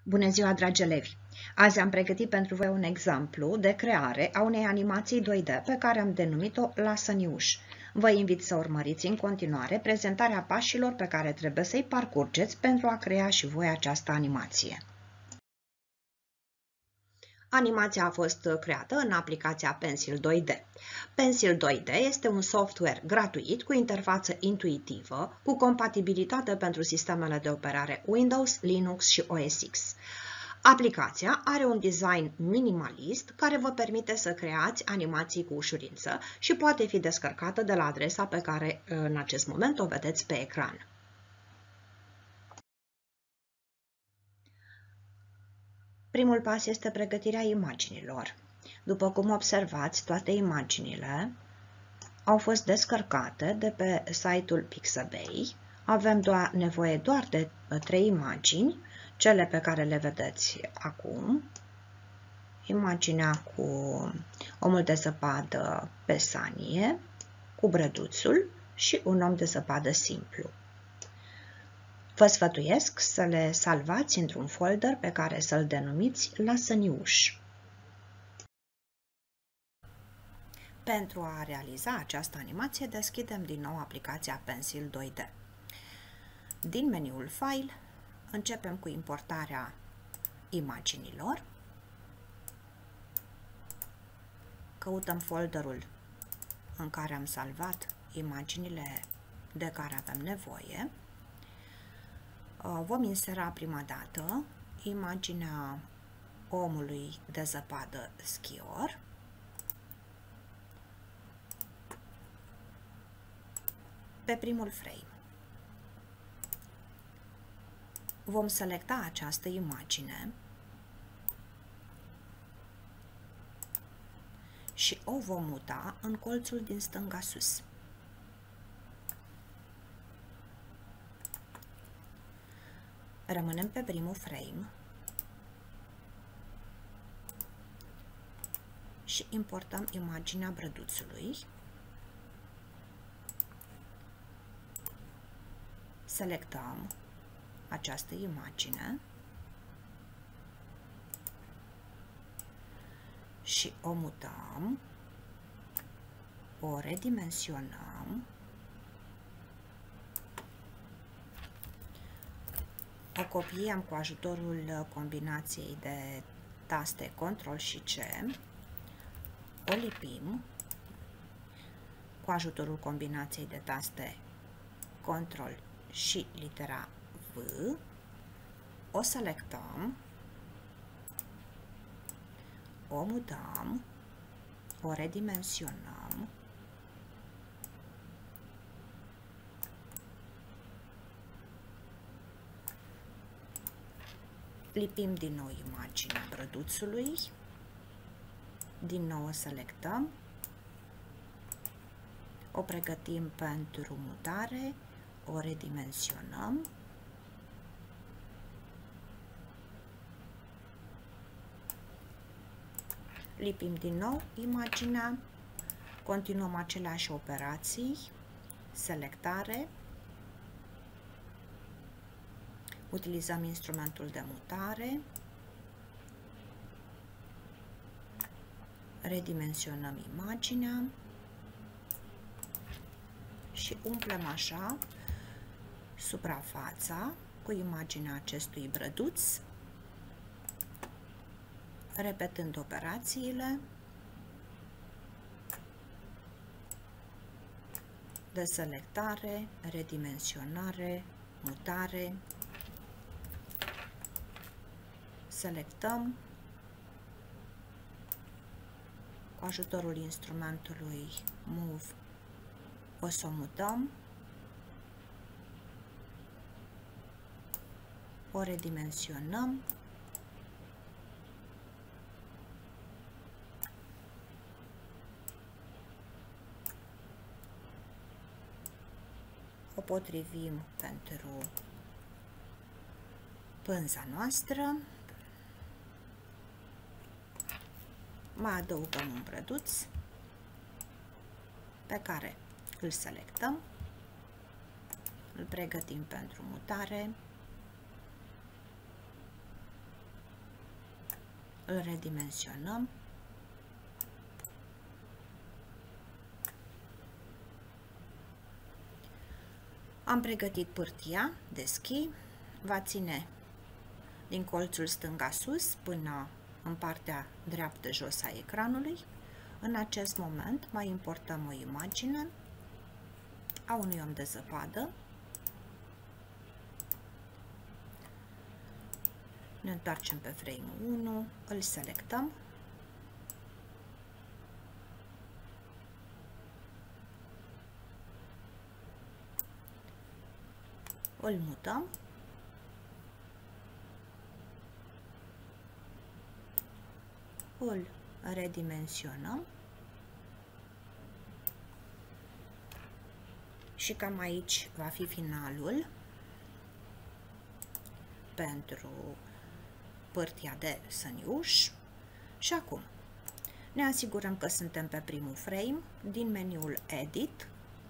Bună ziua, dragi elevi! Azi am pregătit pentru voi un exemplu de creare a unei animații 2D pe care am denumit-o La Săniuș. Vă invit să urmăriți în continuare prezentarea pașilor pe care trebuie să-i parcurgeți pentru a crea și voi această animație. Animația a fost creată în aplicația Pencil 2D. Pencil 2D este un software gratuit cu interfață intuitivă, cu compatibilitate pentru sistemele de operare Windows, Linux și OS X. Aplicația are un design minimalist care vă permite să creați animații cu ușurință și poate fi descărcată de la adresa pe care în acest moment o vedeți pe ecran. Primul pas este pregătirea imaginilor. După cum observați, toate imaginile au fost descărcate de pe site-ul Pixabay. Avem nevoie doar de 3 imagini, cele pe care le vedeți acum. Imaginea cu omul de zăpadă pe sanie, cu brăduțul și un om de zăpadă simplu. Vă sfătuiesc să le salvați într-un folder pe care să-l denumiți La Săniuș. Pentru a realiza această animație, deschidem din nou aplicația Pencil 2D. Din meniul File, începem cu importarea imaginilor. Căutăm folderul în care am salvat imaginile de care avem nevoie. Vom insera prima dată imaginea omului de zăpadă schior. Pe primul frame. Vom selecta această imagine și o vom muta în colțul din stânga sus. Rămânem pe primul frame și importăm imaginea brăduțului. Selectăm această imagine și o mutăm, o redimensionăm, o copiem cu ajutorul combinației de taste Ctrl și C, o lipim cu ajutorul combinației de taste Ctrl și litera V, o selectăm, o mutăm, o redimensionăm, lipim din nou imaginea brăduțului, din nou o selectăm, o pregătim pentru mutare, o redimensionăm, lipim din nou imaginea, continuăm aceleași operații, selectare, utilizăm instrumentul de mutare, redimensionăm imaginea și umplem așa suprafața cu imaginea acestui brăduț, repetând operațiile de selectare, redimensionare, mutare. Selectăm cu ajutorul instrumentului Move, o să o mutăm, o redimensionăm, o potrivim pentru pânza noastră, mai adăugăm un brăduț pe care îl selectăm, îl pregătim pentru mutare, îl redimensionăm. Am pregătit pârtia de schi, va ține din colțul stânga sus până în partea dreaptă jos a ecranului. În acest moment mai importăm o imagine a unui om de zăpadă. Ne întoarcem pe frame-ul 1, îl selectăm. Îl mutăm. Îl redimensionăm. Și cam aici va fi finalul pentru pârtia de săniuș. Și acum ne asigurăm că suntem pe primul frame. Din meniul Edit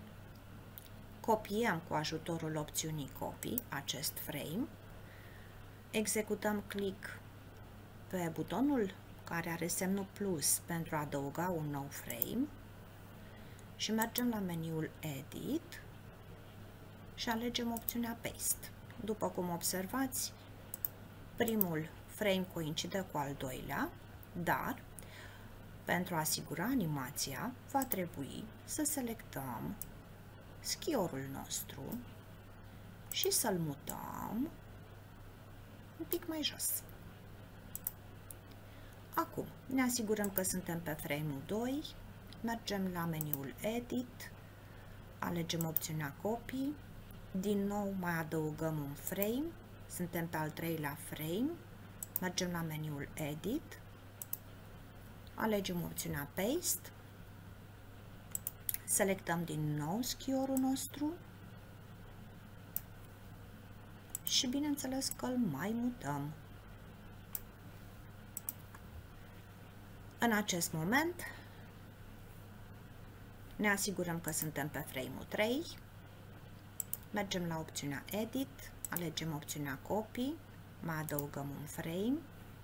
copiem cu ajutorul opțiunii Copy acest frame, executăm click pe butonul care are semnul plus pentru a adăuga un nou frame și mergem la meniul Edit și alegem opțiunea Paste. După cum observați, primul frame coincide cu al doilea, dar pentru a asigura animația va trebui să selectăm schiorul nostru și să-l mutăm un pic mai jos. Acum ne asigurăm că suntem pe frame-ul 2, mergem la meniul Edit, alegem opțiunea Copy, din nou mai adăugăm un frame, suntem pe al treilea frame, mergem la meniul Edit, alegem opțiunea Paste, selectăm din nou schiorul nostru și bineînțeles că îl mai mutăm. În acest moment ne asigurăm că suntem pe frame-ul 3, mergem la opțiunea Edit, alegem opțiunea Copy, mai adăugăm un frame,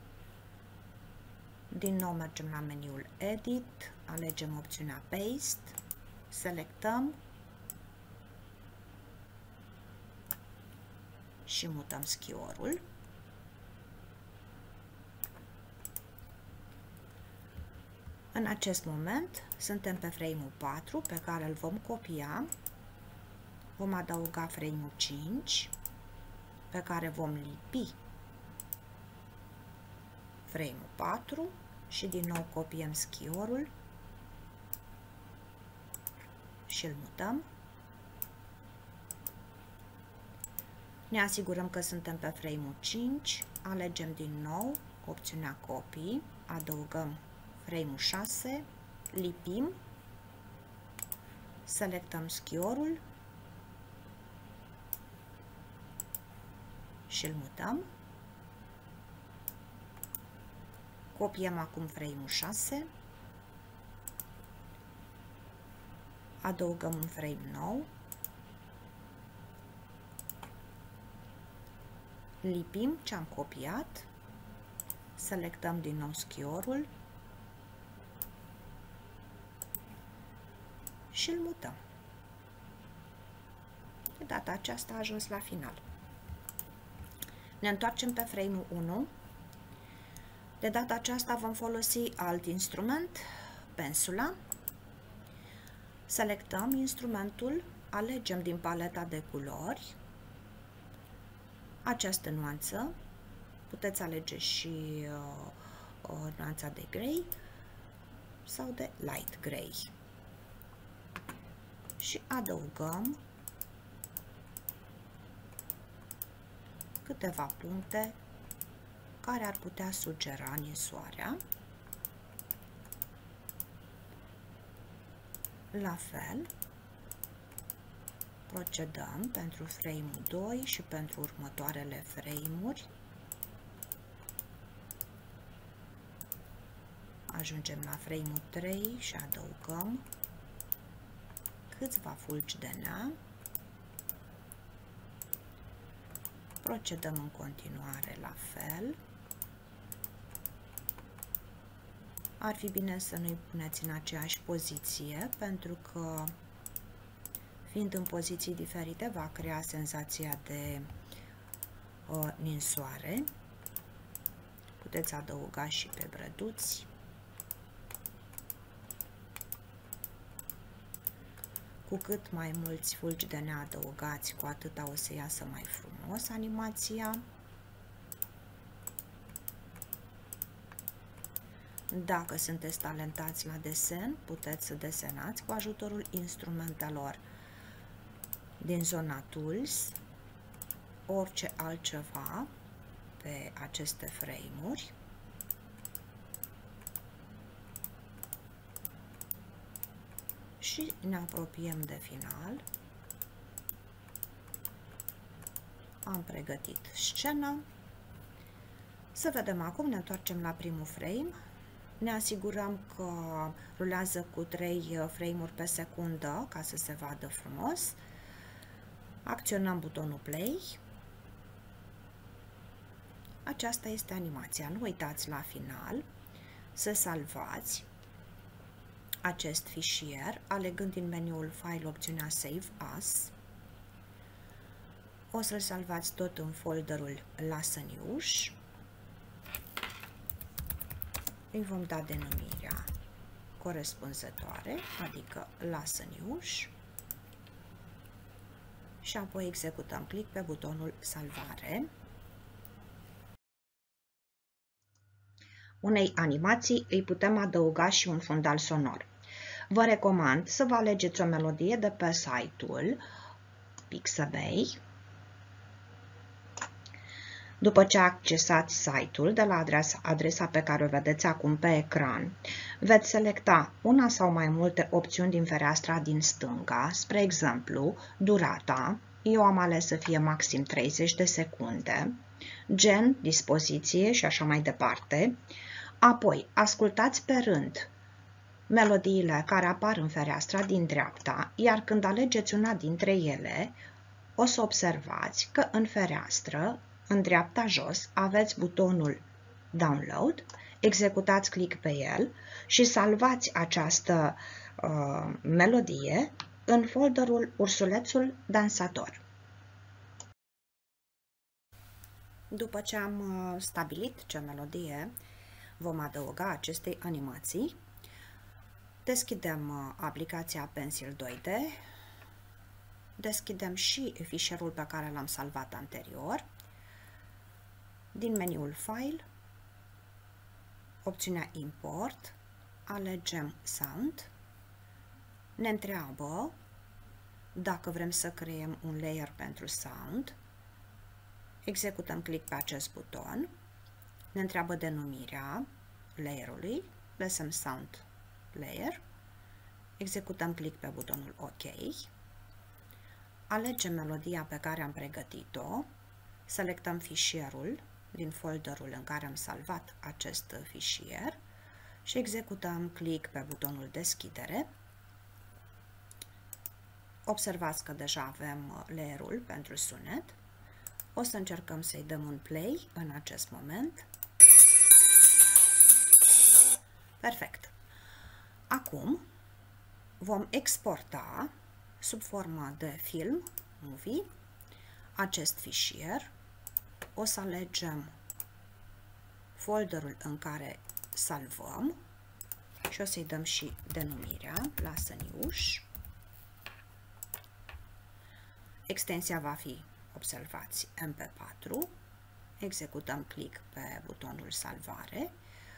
din nou mergem la meniul Edit, alegem opțiunea Paste, selectăm și mutăm schiorul. În acest moment suntem pe frame-ul 4 pe care îl vom copia, vom adăuga frame-ul 5 pe care vom lipi frame-ul 4 și din nou copiem schiorul și îl mutăm. Ne asigurăm că suntem pe frame-ul 5, alegem din nou opțiunea Copy, adăugăm frame-ul 6, lipim, selectăm schiorul și îl mutăm. Copiem acum frame-ul 6, adăugăm un frame nou, lipim ce am copiat, selectăm din nou schiorul și îl mutăm. De data aceasta a ajuns la final. Ne întoarcem pe frame-ul 1. De data aceasta vom folosi alt instrument, pensula. Selectăm instrumentul, alegem din paleta de culori această nuanță, puteți alege și nuanța de grey sau de light grey și adăugăm câteva puncte care ar putea sugera ninsoarea. La fel, procedăm pentru frame-ul 2 și pentru următoarele frame-uri. Ajungem la frame-ul 3 și adăugăm câțiva fulgi de neam. Procedăm în continuare la fel. Ar fi bine să nu-i puneți în aceeași poziție, pentru că fiind în poziții diferite va crea senzația de ninsoare. Puteți adăuga și pe brăduți. Cu cât mai mulți fulgi de neadăugați, cu atâta o să iasă mai frumos animația. Dacă sunteți talentați la desen, puteți să desenați cu ajutorul instrumentelor din zona Tools, orice altceva pe aceste frame-uri. Și ne apropiem de final. Am pregătit scena. Să vedem acum, ne întoarcem la primul frame. Ne asigurăm că rulează cu 3 frame-uri pe secundă ca să se vadă frumos. Acționăm butonul Play. Aceasta este animația. Nu uitați la final să salvați acest fișier, alegând din meniul File opțiunea Save As. O să-l salvați tot în folderul Lasăniuș. Îi vom da denumirea corespunzătoare, adică Lasăniuș, și apoi executăm click pe butonul Salvare. Unei animații îi putem adăuga și un fundal sonor. Vă recomand să vă alegeți o melodie de pe site-ul Pixabay. După ce accesați site-ul de la adresa pe care o vedeți acum pe ecran, veți selecta una sau mai multe opțiuni din fereastra din stânga, spre exemplu, durata, eu am ales să fie maxim 30 de secunde, gen, dispoziție și așa mai departe. Apoi, ascultați pe rând melodiile care apar în fereastra din dreapta, iar când alegeți una dintre ele, o să observați că în fereastră, în dreapta jos, aveți butonul Download, executați click pe el și salvați această melodie în folderul Ursulețul Dansator. După ce am stabilit ce melodie vom adăuga acestei animații, deschidem aplicația Pencil 2D, deschidem și fișierul pe care l-am salvat anterior. Din meniul File, opțiunea Import, alegem Sound, ne întreabă dacă vrem să creăm un layer pentru sound, executăm click pe acest buton, ne întreabă denumirea layerului, lăsăm Sound Layer, executăm click pe butonul OK, alegem melodia pe care am pregătit-o, selectăm fișierul din folderul în care am salvat acest fișier și executăm click pe butonul Deschidere. Observați că deja avem layerul pentru sunet. O să încercăm să-i dăm un play în acest moment. Perfect. Acum vom exporta sub formă de film, movie, acest fișier. O să alegem folderul în care salvăm și o să-i dăm și denumirea Lasăniuș. Extensia va fi, observați, MP4. Executăm click pe butonul Salvare.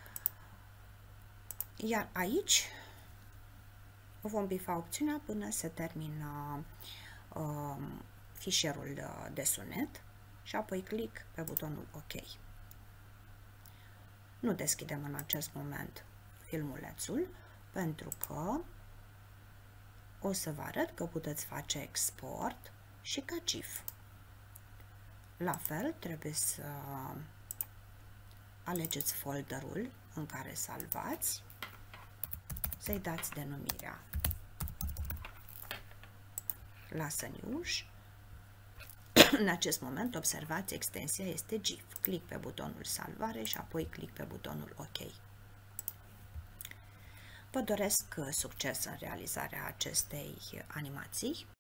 Iar aici vom bifa opțiunea până se termină fișierul de sunet și apoi click pe butonul OK. Nu deschidem în acest moment filmulețul pentru că o să vă arăt că puteți face export și ca GIF. La fel, trebuie să alegeți folderul în care salvați, să-i dați denumirea Lasăniuș. În acest moment, observați, extensia este GIF. Click pe butonul Salvare și apoi click pe butonul OK. Vă doresc succes în realizarea acestei animații.